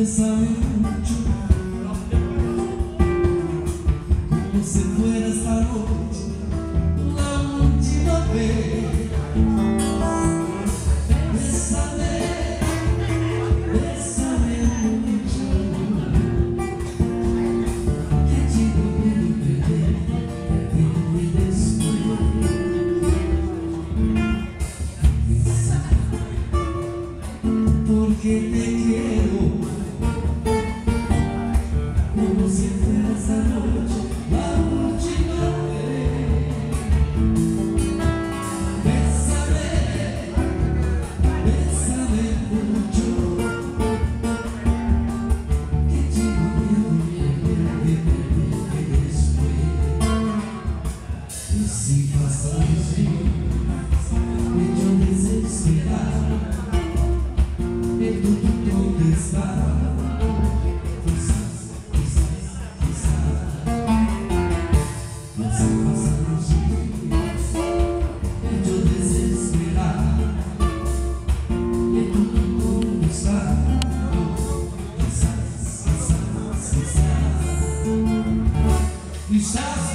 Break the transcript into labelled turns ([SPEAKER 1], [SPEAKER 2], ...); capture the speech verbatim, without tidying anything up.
[SPEAKER 1] Bésame mucho, como si fuera esta noche la última vez. Bésame, bésame mucho, que digo quiero perder, perderme después. Porque te quiero. Como si fuera esta noche la última vez. Bésame, bésame mucho, que tengo miedo de perderte después. Y si pasan los días y yo desesperado, ¿y tú dónde estás? Quizás